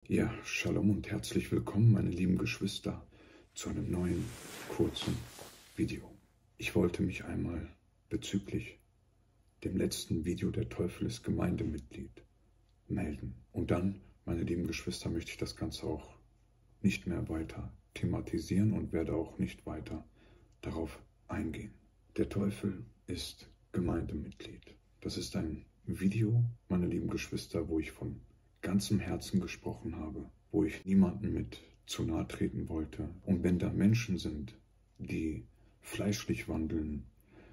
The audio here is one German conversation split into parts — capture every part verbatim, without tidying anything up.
Ja, Shalom und herzlich willkommen, meine lieben Geschwister, zu einem neuen, kurzen Video. Ich wollte mich einmal bezüglich dem letzten Video „Der Teufel ist Gemeindemitglied“ melden. Und dann, meine lieben Geschwister, möchte ich das Ganze auch nicht mehr weiter thematisieren und werde auch nicht weiter darauf eingehen. Der Teufel ist Gemeindemitglied. Das ist ein Video, meine lieben Geschwister, wo ich von ganzem Herzen gesprochen habe, wo ich niemandem mit zu nahe treten wollte. Und wenn da Menschen sind, die fleischlich wandeln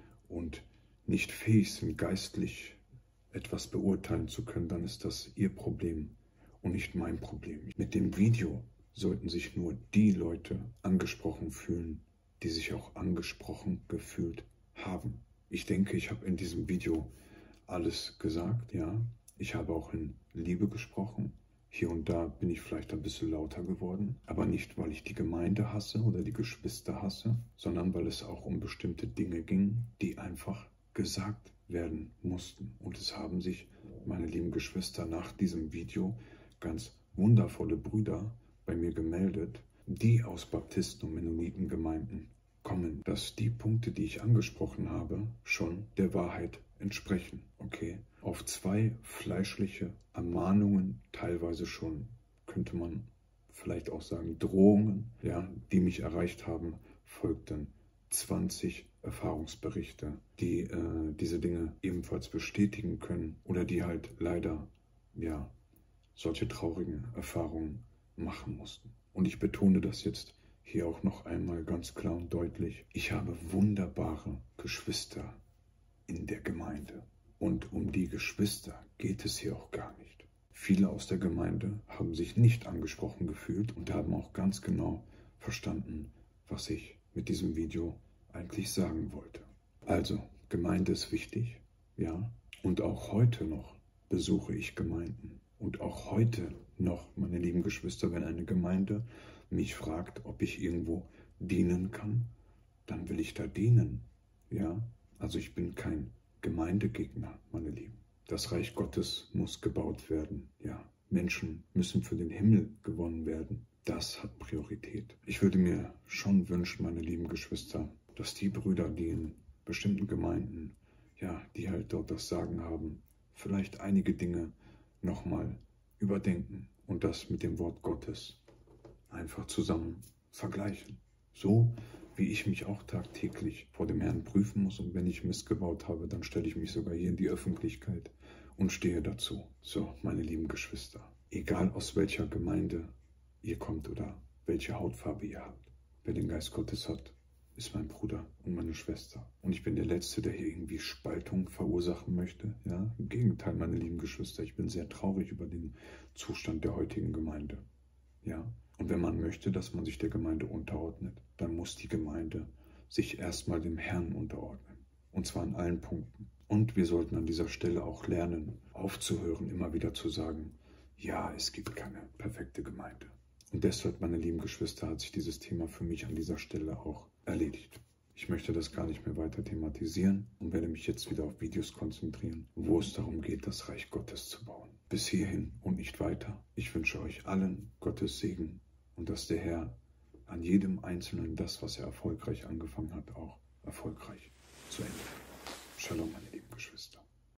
und nicht fähig sind, geistlich etwas beurteilen zu können, dann ist das ihr Problem und nicht mein Problem. Mit dem Video sollten sich nur die Leute angesprochen fühlen, die sich auch angesprochen gefühlt haben. Ich denke, ich habe in diesem Video alles gesagt, ja. Ich habe auch in Liebe gesprochen. Hier und da bin ich vielleicht ein bisschen lauter geworden, aber nicht, weil ich die Gemeinde hasse oder die Geschwister hasse, sondern weil es auch um bestimmte Dinge ging, die einfach gesagt werden mussten. Und es haben sich, meine lieben Geschwister, nach diesem Video ganz wundervolle Brüder bei mir gemeldet, die aus Baptisten- und Mennonitengemeinden kommen, dass die Punkte, die ich angesprochen habe, schon der Wahrheit entsprechen, okay? Auf zwei fleischliche Ermahnungen, teilweise schon, könnte man vielleicht auch sagen, Drohungen, ja, die mich erreicht haben, folgten zwanzig Erfahrungsberichte, die äh, diese Dinge ebenfalls bestätigen können oder die halt leider, ja, solche traurigen Erfahrungen machen mussten. Und ich betone das jetzt hier auch noch einmal ganz klar und deutlich. Ich habe wunderbare Geschwister in der Gemeinde. Und um die Geschwister geht es hier auch gar nicht. Viele aus der Gemeinde haben sich nicht angesprochen gefühlt und haben auch ganz genau verstanden, was ich mit diesem Video eigentlich sagen wollte. Also, Gemeinde ist wichtig, ja. Und auch heute noch besuche ich Gemeinden. Und auch heute noch, meine lieben Geschwister, wenn eine Gemeinde mich fragt, ob ich irgendwo dienen kann, dann will ich da dienen, ja. Also ich bin kein Gemeindegegner, meine Lieben. Das Reich Gottes muss gebaut werden, ja. Menschen müssen für den Himmel gewonnen werden. Das hat Priorität. Ich würde mir schon wünschen, meine lieben Geschwister, dass die Brüder, die in bestimmten Gemeinden, ja, die halt dort das Sagen haben, vielleicht einige Dinge nochmal überdenken und das mit dem Wort Gottes einfach zusammen vergleichen. So wie ich mich auch tagtäglich vor dem Herrn prüfen muss, und wenn ich Mist gebaut habe, dann stelle ich mich sogar hier in die Öffentlichkeit und stehe dazu. So, meine lieben Geschwister, egal aus welcher Gemeinde ihr kommt oder welche Hautfarbe ihr habt, wer den Geist Gottes hat, ist mein Bruder und meine Schwester. Und ich bin der Letzte, der hier irgendwie Spaltung verursachen möchte. Ja? Im Gegenteil, meine lieben Geschwister, ich bin sehr traurig über den Zustand der heutigen Gemeinde. Ja? Und wenn man möchte, dass man sich der Gemeinde unterordnet, dann muss die Gemeinde sich erstmal dem Herrn unterordnen. Und zwar in allen Punkten. Und wir sollten an dieser Stelle auch lernen, aufzuhören, immer wieder zu sagen, ja, es gibt keine perfekte Gemeinde. Und deshalb, meine lieben Geschwister, hat sich dieses Thema für mich an dieser Stelle auch erledigt. Ich möchte das gar nicht mehr weiter thematisieren und werde mich jetzt wieder auf Videos konzentrieren, wo es darum geht, das Reich Gottes zu bauen. Bis hierhin und nicht weiter. Ich wünsche euch allen Gottes Segen und dass der Herr an jedem Einzelnen das, was er erfolgreich angefangen hat, auch erfolgreich zu Ende führt. Shalom, meine lieben Geschwister.